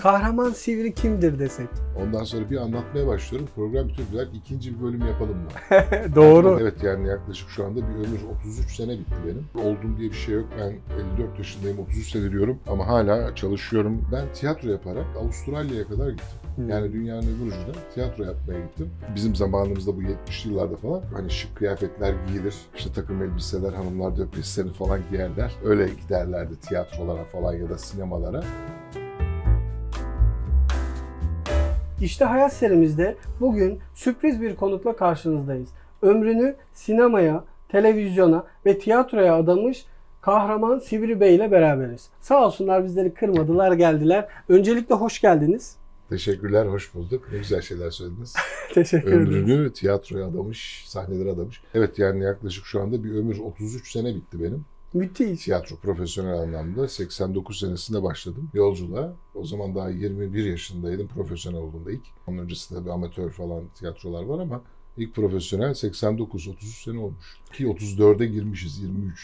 Kahraman Sivri kimdir desek? Ondan sonra bir anlatmaya başlıyorum. Program bitiyor. İkinci bir bölüm yapalım mı? Doğru. Evet, yani yaklaşık şu anda bir ömür 33 sene bitti benim. Oldum diye bir şey yok. Ben 54 yaşındayım, 33 sene diyorum ama hala çalışıyorum. Ben tiyatro yaparak Avustralya'ya kadar gittim. Yani dünyanın öbür ucunda tiyatro yapmaya gittim. Bizim zamanımızda bu 70'li yıllarda falan hani şık kıyafetler giyilir. İşte takım elbiseler, hanımlar döpeslerini falan giyerler. Öyle giderlerdi tiyatrolara falan ya da sinemalara. İşte Hayat serimizde bugün sürpriz bir konukla karşınızdayız. Ömrünü sinemaya, televizyona ve tiyatroya adamış Kahraman Sivri Bey ile beraberiz. Sağ olsunlar, bizleri kırmadılar, geldiler. Öncelikle hoş geldiniz. Teşekkürler, hoş bulduk. Ne güzel şeyler söylediniz. Teşekkür ederim. Ömrünü tiyatroya adamış, sahnelere adamış. Evet, yani yaklaşık şu anda bir ömür 33 sene bitti benim. Müthiş. Tiyatro profesyonel anlamda 89 senesinde başladım yolculuğa. O zaman daha 21 yaşındaydım profesyonel olduğumda ilk. Onun öncesinde bir amatör falan tiyatrolar var ama ilk profesyonel 89, 33 sene olmuş. Ki 34'e girmişiz,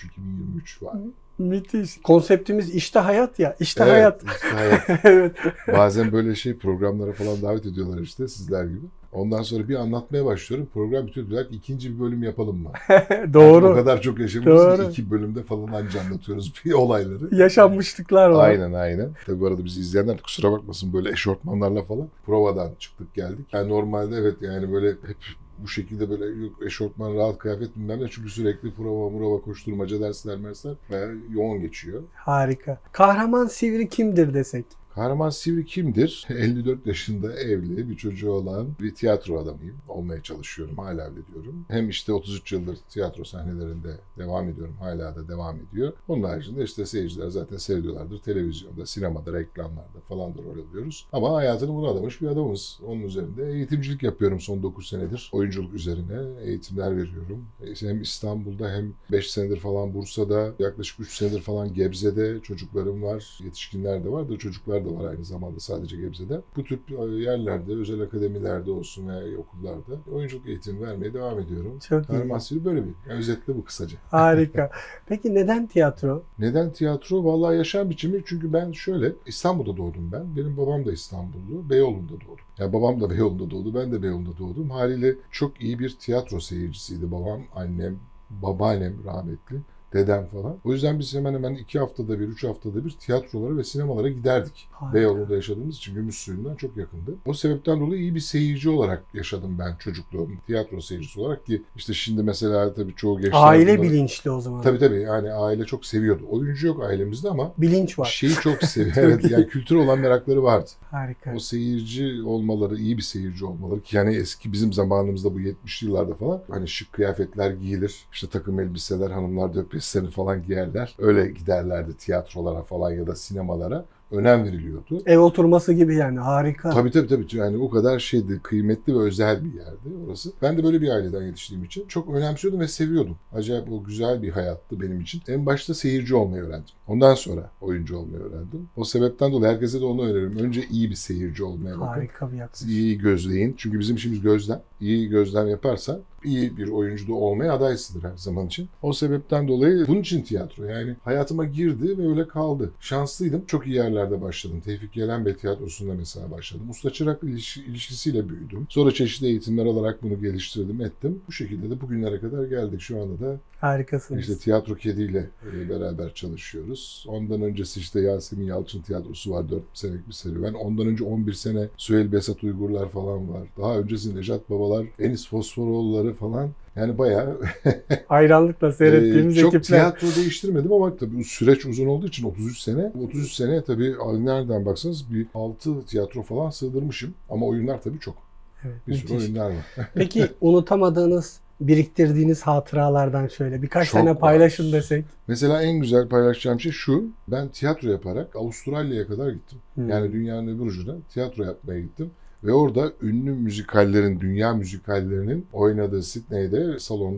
2023 var. Müthiş. Konseptimiz işte hayat ya. İşte Evet, hayat. işte hayat. Evet. Bazen böyle programlara falan davet ediyorlar işte sizler gibi. Ondan sonra bir anlatmaya başlıyorum. Program bitiyor. İkinci bir bölüm yapalım mı? Doğru. O kadar çok yaşamışız Doğru. ki 2 bölümde falan anca anlatıyoruz bir olayları. Yaşanmışlıklar var. Aynen. Tabii bu arada bizi izleyenler de kusura bakmasın, böyle eşortmanlarla falan provadan çıktık geldik. Yani normalde evet, yani böyle hep bu şekilde böyle eşortman, rahat kıyafet bilmem ne, çünkü sürekli prova koşturmaca, dersler bayağı yoğun geçiyor. Harika. Kahraman Sivri kimdir desek? Kahraman Sivri kimdir? 54 yaşında evli, bir çocuğu olan bir tiyatro adamıyım. Olmaya çalışıyorum, hala öyle diyorum. Hem işte 33 yıldır tiyatro sahnelerinde devam ediyorum, hala da devam ediyor. Onun haricinde işte seyirciler zaten seviyorlardır. Televizyonda, sinemada, reklamlarda falan da rol alıyoruz. Ama hayatını buna adamış bir adamız. Onun üzerinde eğitimcilik yapıyorum son 9 senedir. Oyunculuk üzerine eğitimler veriyorum. Hem İstanbul'da hem 5 senedir falan Bursa'da, yaklaşık 3 senedir falan Gebze'de çocuklarım var. Yetişkinler de var da çocuklar da var aynı zamanda, sadece Gebze'de. Bu tür yerlerde, özel akademilerde olsun veya okullarda oyunculuk eğitimi vermeye devam ediyorum. Çok iyi. Kahraman Sivri böyle bir. Yani özetle bu kısaca. Harika. Peki neden tiyatro? Neden tiyatro? Vallahi yaşam biçimi. Çünkü ben İstanbul'da doğdum ben. Benim babam da İstanbullu. Beyoğlu'nda doğdum. Yani babam da Beyoğlu'nda doğdu. Ben de Beyoğlu'nda doğdum. Haliyle çok iyi bir tiyatro seyircisiydi babam, annem, babaannem rahmetli. Dedem falan. O yüzden biz hemen hemen 2 haftada bir, 3 haftada bir tiyatrolara ve sinemalara giderdik. Harika. Beyoğlu'nda yaşadığımız için Gümüşsuyu'ndan çok yakındı. O sebepten dolayı iyi bir seyirci olarak yaşadım ben çocukluğumu. Tiyatro seyircisi olarak, ki işte şimdi mesela tabii çoğu gençler... Aile bilinçli o zaman. Tabii, yani aile çok seviyordu. Oyuncu yok ailemizde ama bilinç var. şeyi çok seviyor. Evet, yani kültür olan merakları vardı. Harika. O seyirci olmaları, iyi bir seyirci olmaları, ki yani eski bizim zamanımızda bu 70'li yıllarda falan hani şık kıyafetler giyilir. İşte takım elbiseler, hanımlar döpeslerini falan giyerler. Öyle giderlerdi tiyatrolara falan ya da sinemalara. Önem veriliyordu. Ev oturması gibi yani, harika. Tabii. Yani o kadar kıymetli ve özel bir yerdi orası. Ben de böyle bir aileden yetiştiğim için çok önemsiyordum ve seviyordum. Acayip o güzel bir hayattı benim için. En başta seyirci olmayı öğrendim. Ondan sonra oyuncu olmayı öğrendim. O sebepten dolayı herkese de onu öneririm. Önce iyi bir seyirci olmaya bakın. Harika bir yaklaşım. İyi gözleyin. Çünkü bizim işimiz gözlem. İyi gözlem yaparsan iyi bir oyuncu da olmaya adaysındır her zaman için. O sebepten dolayı bunun için tiyatro. Yani hayatıma girdi ve öyle kaldı. Şanslıydım. Çok iyi yerlerde başladım. Tevfik Yelenbey Tiyatrosu'nda mesela başladım. Usta çırak ilişkisiyle büyüdüm. Sonra çeşitli eğitimler alarak bunu geliştirdim, ettim. Bu şekilde de bugünlere kadar geldik. Şu anda da harikasınız. İşte Tiyatro Kedi ile beraber çalışıyoruz. Ondan öncesi işte Yasemin Yalçın Tiyatrosu var, 4 senelik bir serüven. Ondan önce 11 sene Süheyl Besat Uygurlar falan var. Daha öncesi Nejat Babalar, Enis Fosforoğulları falan. Yani bayağı hayranlıkla seyrettiğimiz çok ekipler. tiyatro değiştirmedim ama tabii süreç uzun olduğu için 33 sene. 33 sene tabii nereden baksanız bir 6 tiyatro falan sığdırmışım. Ama oyunlar tabii çok. Evet, bir sürü oyunlar var. Peki unutamadığınız, biriktirdiğiniz hatıralardan şöyle birkaç Çok tane paylaşın var. desek. Mesela en güzel paylaşacağım şey şu. Ben tiyatro yaparak Avustralya'ya kadar gittim. Yani dünyanın öbür ucuna tiyatro yapmaya gittim. Ve orada ünlü müzikallerin, dünya müzikallerinin oynadığı Sydney'de salonda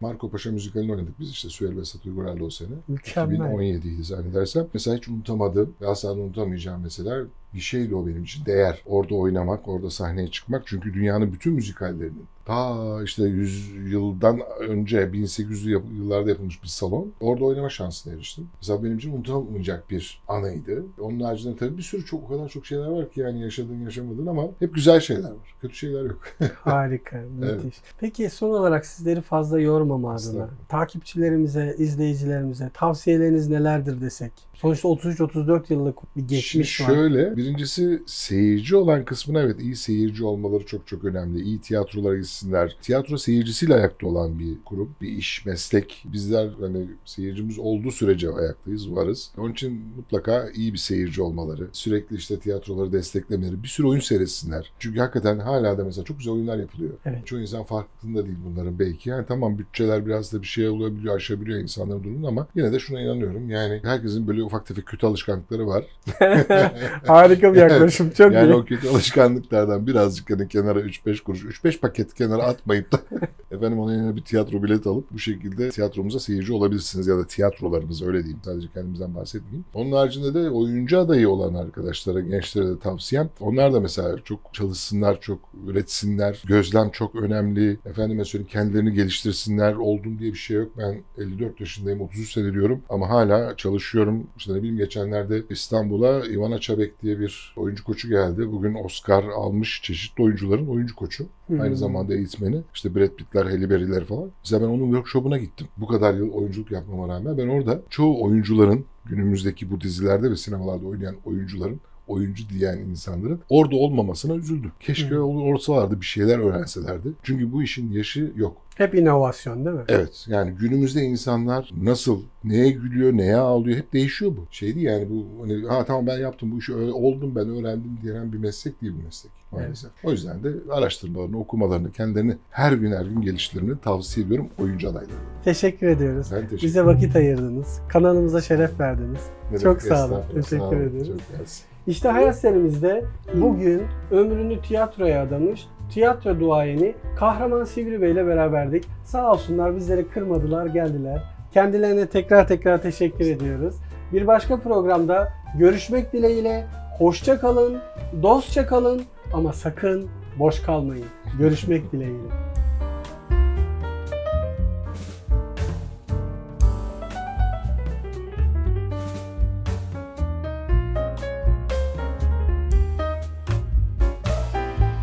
Marco Paşa müzikalini oynadık biz işte Süheyl Vesat Uygurar'la o sene. Mükemmel. 2017'ydi zannedersem. Mesela hiç unutamadığım ve asla unutamayacağım mesela bir şeydi o benim için. Değer. Orada oynamak, orada sahneye çıkmak. Çünkü dünyanın bütün müzikallerinin ta işte 100 yıldan önce 1800'lü yıllarda yapılmış bir salon. Orada oynama şansına eriştim. Mesela benim için unutulamayacak bir anıydı. Onun haricinde tabii bir sürü o kadar çok şeyler var ki yani yaşadığın yaşamadığın ama hep güzel şeyler var. Kötü şeyler yok. Harika, müthiş. Evet. Peki son olarak sizleri fazla yormama adına takipçilerimize, izleyicilerimize tavsiyeleriniz nelerdir desek? Sonuçta 33-34 yıllık bir geçmiş var. Şöyle, birincisi seyirci olan kısmına evet iyi seyirci olmaları çok çok önemli. İyi tiyatrolara gitsinler. Tiyatro seyircisiyle ayakta olan bir kurum, bir iş, meslek. Bizler hani seyircimiz olduğu sürece ayaktayız, varız. Onun için mutlaka iyi bir seyirci olmaları, sürekli işte tiyatroları desteklemeleri, bir sürü oyun seyretsinler. Çünkü hakikaten hala da mesela çok güzel oyunlar yapılıyor. Evet. Çoğu insan farkında değil bunların belki. Yani tamam bütçeler biraz da bir şey olabiliyor, aşabiliyor insanların durumunu ama yine de şuna inanıyorum. Yani herkesin böyle ufak tefek kötü alışkanlıkları var. Harika bir yaklaşım. Çok yani iyi. o kötü alışkanlıklardan birazcık hani kenara 3-5 kuruş, 3-5 paket kenara atmayıp da efendim ona yine bir tiyatro bileti alıp bu şekilde tiyatromuza seyirci olabilirsiniz ya da tiyatrolarımıza öyle diyeyim. Sadece kendimizden bahsetmeyeyim. Onun haricinde de oyuncu adayı olan arkadaşlara, gençlere de tavsiyem. Onlar da mesela çok çalışsınlar, çok üretsinler. Gözlem çok önemli. Efendime söyleyeyim kendilerini geliştirsinler. Oldum diye bir şey yok. Ben 54 yaşındayım, 33 sene diyorum ama hala çalışıyorum. İşte ne bileyim geçenlerde İstanbul'a Ivana Çabek diye bir oyuncu koçu geldi. Bugün Oscar almış çeşitli oyuncuların oyuncu koçu. Aynı zamanda eğitmeni. İşte Brad Pitt'ler, Halle Berry'ler falan. Mesela ben onun workshop'una gittim. Bu kadar yıl oyunculuk yapmama rağmen ben orada çoğu oyuncuların günümüzdeki bu dizilerde ve sinemalarda oynayan oyuncuların oyuncu diyen insanların orada olmamasına üzüldüm. Keşke olsalardı bir şeyler öğrenselerdi. Çünkü bu işin yaşı yok. Hep inovasyon değil mi? Evet. Yani günümüzde insanlar nasıl, neye gülüyor, neye ağlıyor hep değişiyor bu. Şeydi yani bu hani tamam ben yaptım bu işi oldum ben öğrendim diyen bir meslek değil bu meslek maalesef. Evet. O yüzden de araştırmalarını, okumalarını, kendilerini her gün geliştirmelerini tavsiye ediyorum oyuncu adaylarına. Teşekkür ediyoruz. Ben teşekkür Bize vakit ayırdınız. Kanalımıza şeref verdiniz. Çok sağ olun. Teşekkür ediyoruz. Çok mersi. İşte Hayat serimizde bugün ömrünü tiyatroya adamış tiyatro duayeni Kahraman Sivri Bey ile beraberdik. Sağ olsunlar bizleri kırmadılar, geldiler. Kendilerine tekrar teşekkür ediyoruz. Bir başka programda görüşmek dileğiyle. Hoşça kalın, dostça kalın ama sakın boş kalmayın. Görüşmek dileğiyle.